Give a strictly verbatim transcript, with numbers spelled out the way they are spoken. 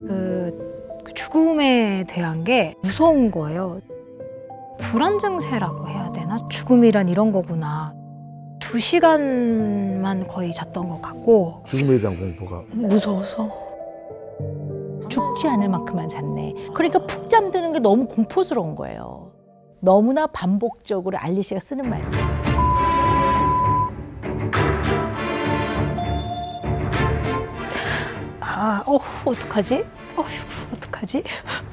그, 그 죽음에 대한 게 무서운 거예요. 불안 증세라고 해야 되나? 죽음이란 이런 거구나. 두 시간만 거의 잤던 것 같고. 죽음에 대한 공포가 무서워서. 죽지 않을 만큼만 잤네. 그러니까 푹 잠드는 게 너무 공포스러운 거예요. 너무나 반복적으로 알리 씨가 쓰는 말이 있어요. 아, 어, 어떡하지? 어휴, 어떡하지?